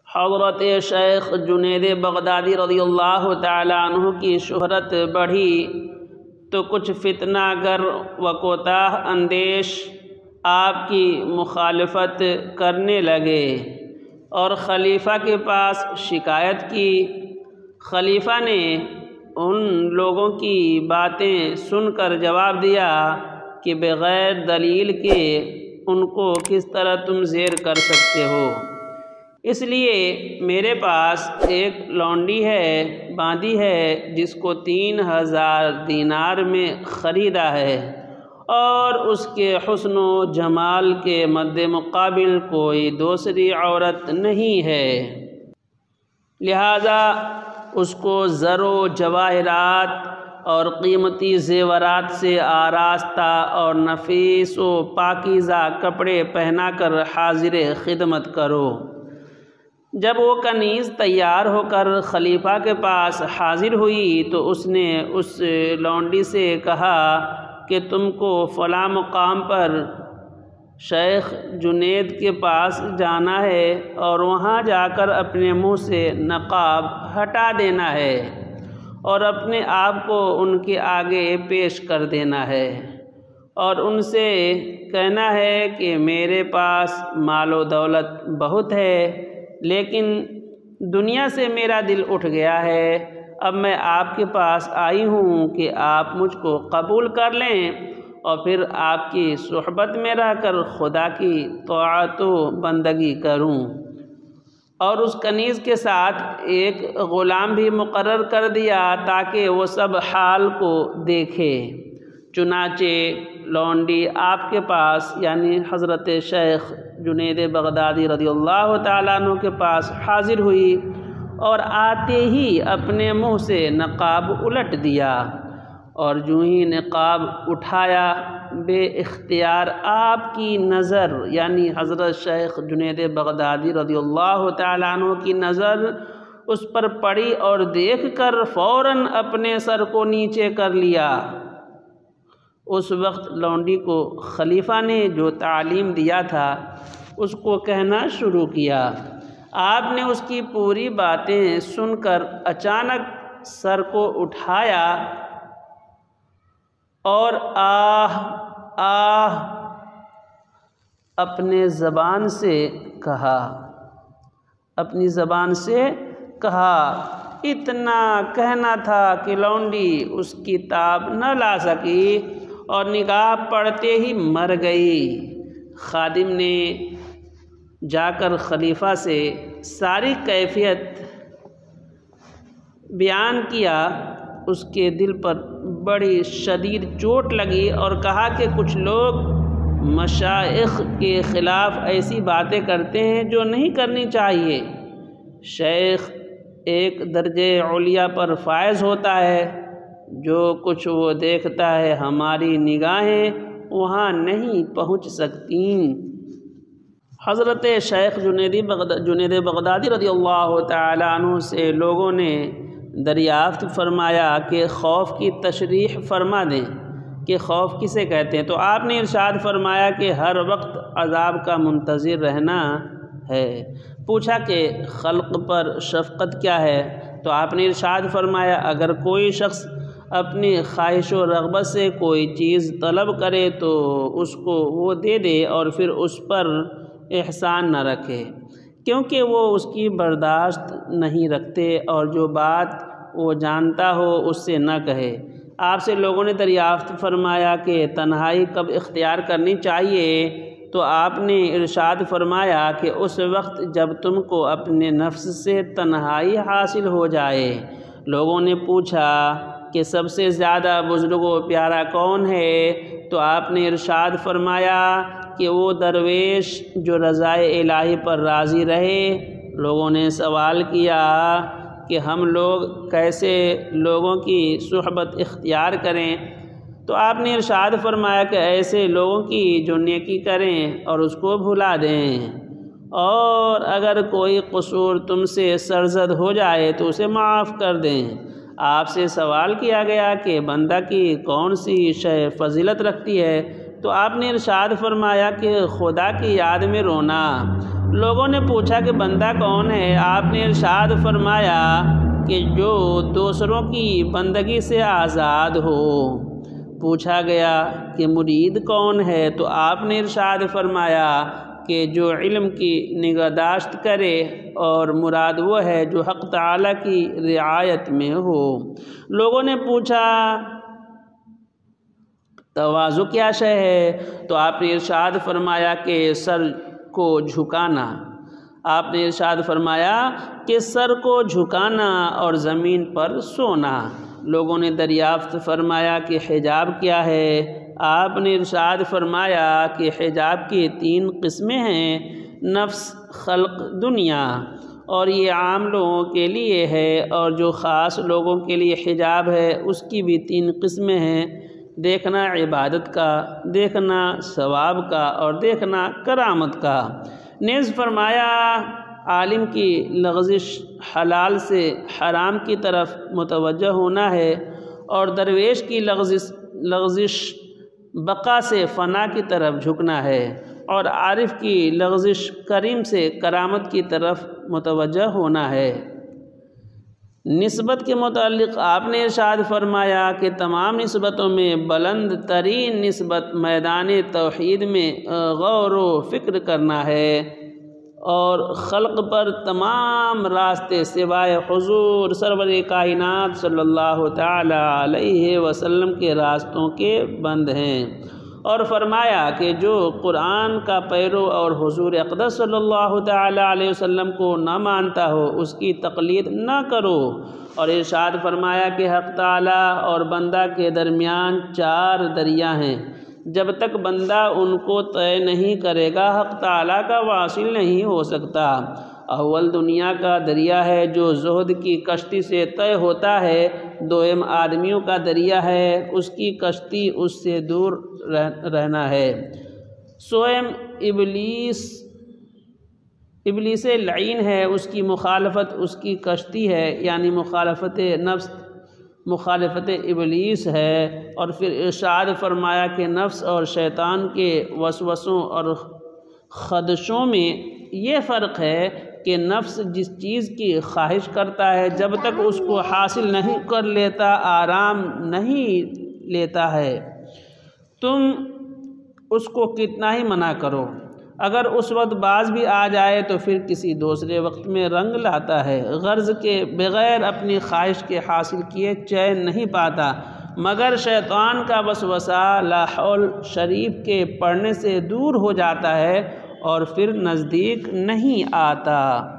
حضرت شیخ جنید بغدادی رضی اللہ تعالیٰ عنہ کی شہرت بڑھی تو کچھ فتنہ گر و کوتاہ اندیش آپ کی مخالفت کرنے لگے اور خلیفہ کے پاس شکایت کی۔ خلیفہ نے ان لوگوں کی باتیں سن کر جواب دیا کہ بغیر دلیل کے ان کو کس طرح تم زیر کر سکتے ہو؟ اس لیے میرے پاس ایک لونڈی ہے، باندی ہے، جس کو 3000 دینار میں خریدا ہے، اور اس کے حسن و جمال کے مد مقابل کوئی دوسری عورت نہیں ہے، لہذا اس کو زر و جواہرات اور قیمتی زیورات سے آراستہ اور نفیس و پاکیزہ کپڑے پہنا کر حاضر خدمت کرو۔ جب وہ کنیز تیار ہو کر خلیفہ کے پاس حاضر ہوئی تو اس نے اس لونڈی سے کہا کہ تم کو فلاں مقام پر شیخ جنید کے پاس جانا ہے اور وہاں جا کر اپنے منہ سے نقاب ہٹا دینا ہے اور اپنے آپ کو ان کے آگے پیش کر دینا ہے اور ان سے کہنا ہے کہ میرے پاس مال و دولت بہت ہے، لیکن دنیا سے میرا دل اٹھ گیا ہے۔ اب میں آپ کے پاس آئی ہوں کہ آپ مجھ کو قبول کر لیں اور پھر آپ کی صحبت میں رہ کر خدا کی طاعت و بندگی کروں۔ اور اس کنیز کے ساتھ ایک غلام بھی مقرر کر دیا تاکہ وہ سب حال کو دیکھے۔ چنانچہ لونڈی آپ کے پاس یعنی حضرت شیخ جنید بغدادی رضی اللہ تعالیٰ عنہ کے پاس حاضر ہوئی اور آتے ہی اپنے منہ سے نقاب الٹ دیا، اور جو ہی نقاب اٹھایا بے اختیار آپ کی نظر یعنی حضرت شیخ جنید بغدادی رضی اللہ تعالیٰ عنہ کی نظر اس پر پڑی اور دیکھ کر فوراً اپنے سر کو نیچے کر لیا۔ اس وقت لونڈی کو خلیفہ نے جو تعلیم دیا تھا اس کو کہنا شروع کیا۔ آپ نے اس کی پوری باتیں سن کر اچانک سر کو اٹھایا اور آہ آہ اپنی زبان سے کہا۔ اتنا کہنا تھا کہ لونڈی اس کی تاب نہ لا سکی اور نگاہ پڑتے ہی مر گئی۔ خادم نے جا کر خلیفہ سے ساری کیفیت بیان کیا۔ اس کے دل پر بڑی شدید چوٹ لگی اور کہا کہ کچھ لوگ مشائخ کے خلاف ایسی باتیں کرتے ہیں جو نہیں کرنی چاہیے۔ شیخ ایک درجے علیہ پر فائز ہوتا ہے، جو کچھ وہ دیکھتا ہے ہماری نگاہیں وہاں نہیں پہنچ سکتیں۔ حضرت شیخ جنید بغدادی رضی اللہ تعالیٰ عنہ سے لوگوں نے دریافت فرمایا کہ خوف کی تشریح فرما دیں کہ خوف کسے کہتے ہیں؟ تو آپ نے ارشاد فرمایا کہ ہر وقت عذاب کا منتظر رہنا ہے۔ پوچھا کہ خلق پر شفقت کیا ہے؟ تو آپ نے ارشاد فرمایا اگر کوئی شخص اپنی خواہش و رغبت سے کوئی چیز طلب کرے تو اس کو وہ دے دے اور پھر اس پر احسان نہ رکھے، کیونکہ وہ اس کی برداشت نہیں رکھتے، اور جو بات وہ جانتا ہو اس سے نہ کہے۔ آپ سے لوگوں نے دریافت فرمایا کہ تنہائی کب اختیار کرنی چاہیے؟ تو آپ نے ارشاد فرمایا کہ اس وقت جب تم کو اپنے نفس سے تنہائی حاصل ہو جائے۔ لوگوں نے پوچھا کہ سب سے زیادہ بزرگ و پیارا کون ہے؟ تو آپ نے ارشاد فرمایا کہ وہ درویش جو رضائے الہی پر راضی رہے۔ لوگوں نے سوال کیا کہ ہم لوگ کیسے لوگوں کی صحبت اختیار کریں؟ تو آپ نے ارشاد فرمایا کہ ایسے لوگوں کی جو نیکی کریں اور اس کو بھلا دیں، اور اگر کوئی قصور تم سے سرزد ہو جائے تو اسے معاف کر دیں۔ آپ سے سوال کیا گیا کہ بندہ کی کون سی شے فضیلت رکھتی ہے؟ تو آپ نے ارشاد فرمایا کہ خدا کی یاد میں رونا لوگوں نے پوچھا کہ بندہ کون ہے؟ آپ نے ارشاد فرمایا کہ جو دوسروں کی بندگی سے آزاد ہو۔ پوچھا گیا کہ مرید کون ہے؟ تو آپ نے ارشاد فرمایا کہ جو علم کی نگہداشت کرے، اور مراد وہ ہے جو حق تعالیٰ کی رعایت میں ہو۔ لوگوں نے پوچھا تواضع کیا شے ہے؟ تو آپ نے ارشاد فرمایا کہ سر کو جھکانا۔ آپ نے ارشاد فرمایا کہ سر کو جھکانا اور زمین پر سونا۔ لوگوں نے دریافت فرمایا کہ حجاب کیا ہے؟ آپ نے ارشاد فرمایا کہ حجاب کی 3 قسمیں ہیں، نفس، خلق، دنیا، اور یہ عام لوگوں کے لیے ہے، اور جو خاص لوگوں کے لیے حجاب ہے اس کی بھی 3 قسمیں ہیں، دیکھنا عبادت کا، دیکھنا ثواب کا، اور دیکھنا کرامت کا۔ نیز فرمایا عالم کی لغزش حلال سے حرام کی طرف متوجہ ہونا ہے، اور درویش کی لغزش بقا سے فنا کی طرف جھکنا ہے، اور عارف کی لغزش کریم سے کرامت کی طرف متوجہ ہونا ہے۔ نسبت کے متعلق آپ نے ارشاد فرمایا کہ تمام نسبتوں میں بلند ترین نسبت میدان توحید میں غور و فکر کرنا ہے، اور خلق پر تمام راستے سوائے حضور سرور کائنات صلی اللہ تعالی علیہ وسلم کے راستوں کے بند ہیں۔ اور فرمایا کہ جو قرآن کا پیرو اور حضور اقدس صلی اللہ تعالی علیہ وسلم کو نہ مانتا ہو اس کی تقلید نہ کرو۔ اور ارشاد فرمایا کہ حق تعالی اور بندہ کے درمیان 4 دریا ہیں، جب تک بندہ ان کو طے نہیں کرے گا حق تعالیٰ کا واصل نہیں ہو سکتا۔ اول دنیا کا دریا ہے جو زہد کی کشتی سے طے ہوتا ہے، دوئم آدمیوں کا دریا ہے، اس کی کشتی اس سے دور رہنا ہے، سوئم ابلیس لعین ہے، اس کی مخالفت اس کی کشتی ہے، یعنی مخالفت نفس مخالفت ابلیس ہے۔ اور پھر ارشاد فرمایا کہ نفس اور شیطان کے وسوسوں اور خدشوں میں یہ فرق ہے کہ نفس جس چیز کی خواہش کرتا ہے جب تک اس کو حاصل نہیں کر لیتا آرام نہیں لیتا ہے، تم اس کو کتنا ہی منع کرو، اگر اس وقت باز بھی آ جائے تو پھر کسی دوسرے وقت میں رنگ لاتا ہے، غرض کے بغیر اپنی خواہش کے حاصل کیے چین نہیں پاتا، مگر شیطان کا وسوسہ لا حول شریف کے پڑھنے سے دور ہو جاتا ہے اور پھر نزدیک نہیں آتا۔